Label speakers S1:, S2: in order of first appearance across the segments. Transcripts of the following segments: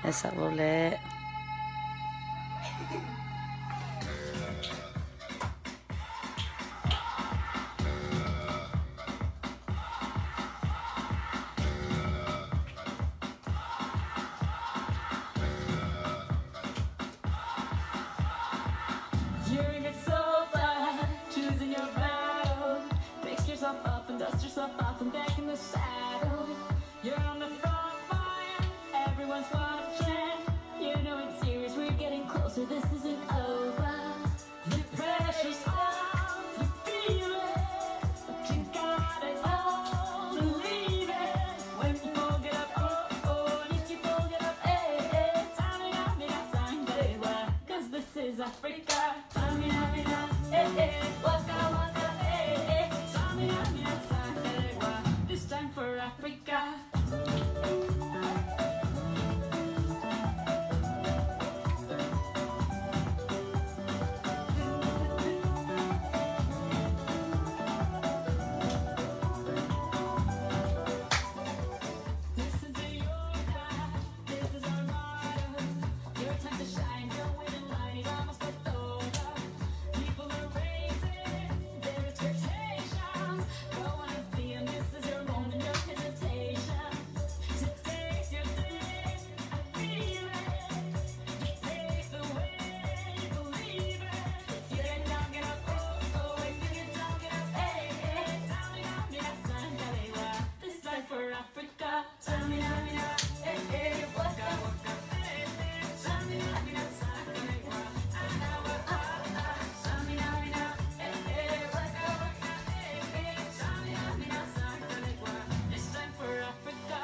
S1: Esa boleh.
S2: Up and dust yourself off and back in the saddle. You're on the front line, everyone's watching. You know it's serious, we're getting closer, this isn't over. The pressure's on, you feel it, but you got it all, believe it. When people get up, oh, and if you get up, Samina, cause this is Africa. Samina, waka waka, this time for Africa. Listen to your God, this is our motto. Your time to shine, go in and light it almost over. People are raising their expectations. Go on and feel this is your moment, no hesitation. Today's your day, I feel it. You pave the way, believe it. If you get down, get up, oh, if you get down, get up, this time for Africa. Waka waka, this time for Africa.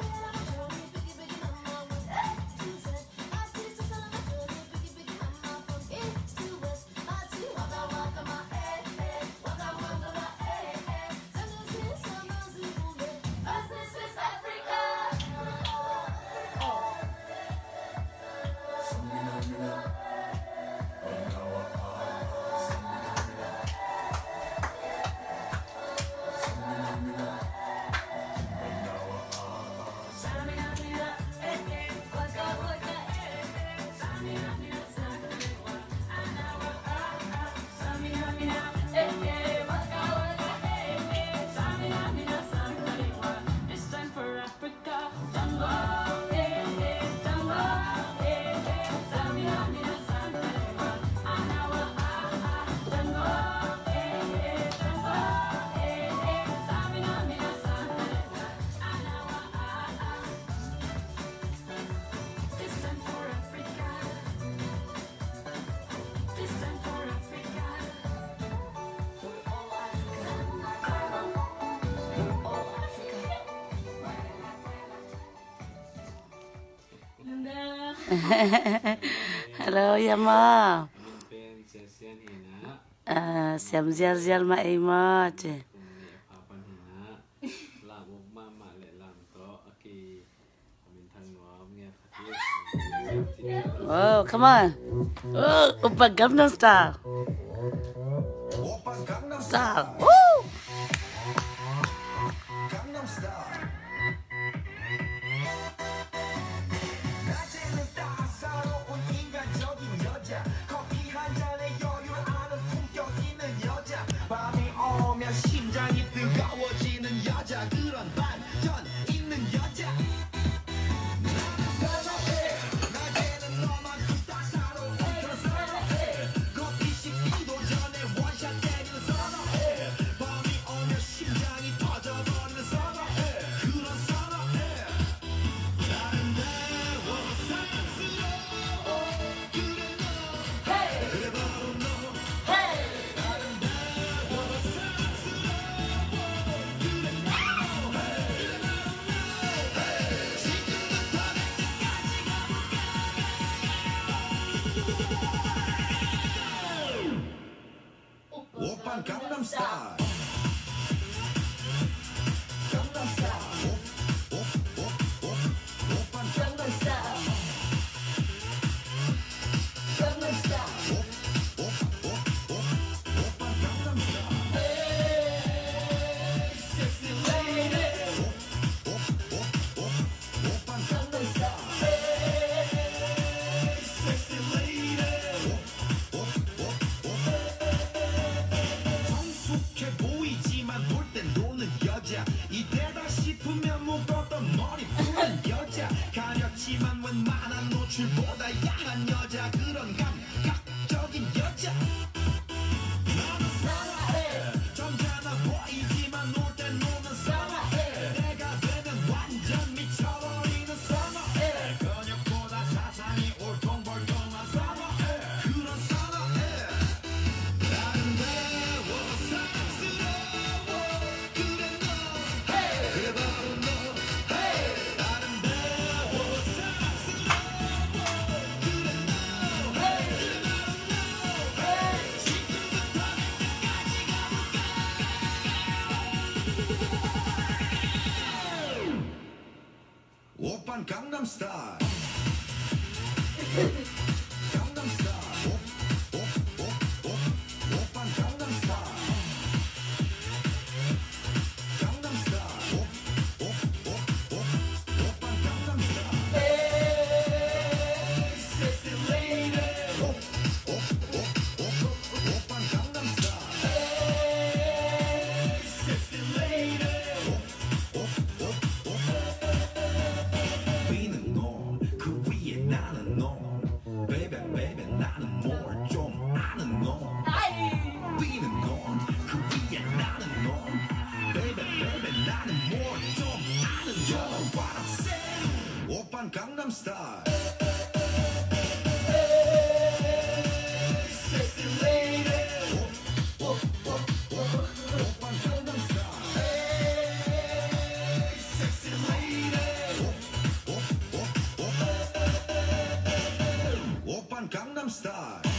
S2: This time for Africa. This time for Africa. This time for Africa. We're all Africa. We're all Africa.
S1: Hello Yama. Siam zial ma ima je. Oh, come on. Oh, Oppa Gangnam Style. Style. Woo!
S3: Gangnam Style. 밤이 오면 심장이 뜨거워지는 여자 그런 반전 있는 여자 나는 선호해 낮에는 너만큼 따사로운 그런 선호해 커피 식기도 전에 원샷 때리는 선호해 밤이 오면 심장이 터져버리는 선호해 그런 선호해 아름다워 사랑스러워 그래 너 그래 바로 너 오빤 강남 스타일 강남 스타일 오빤 강남 스타일 강남 스타일 오빤 강남 스타일 Hey sexy lady 오빤 강남 스타일
S4: 보이지만 웬만한 노출보다 야한 여자 그런 감각적인 여자 나는 사랑해 점잖아 보이지만 놀 땐 노는 사랑해 내가 되면 완전 미쳐버리는 사랑해 근육보다 사상이 울퉁불퉁한 사랑해 그런 사랑해 아름다워 사랑스러워 그래 너 그래 바로 너 아름다워 사랑스러워 그래 너 그래 바로 너 지금부터 내까지 가볼까 오빤 강남스타일 강남스타일 오빤 강남스타일 강남스타일 오빤 강남스타일 Hey sexy lady 오빤 강남스타일 Hey sexy lady 위는 넌그 위에 나는 넌 Baby baby 나는 뭘 좀 아는 넌 위는 넌그 위에 나는 넌 Baby baby 나는 뭘 좀 아는 넌 What I'm saying 오빤 강남스타일 Sexy lady 오빤 강남스타일 Sexy lady 오빤 강남스타일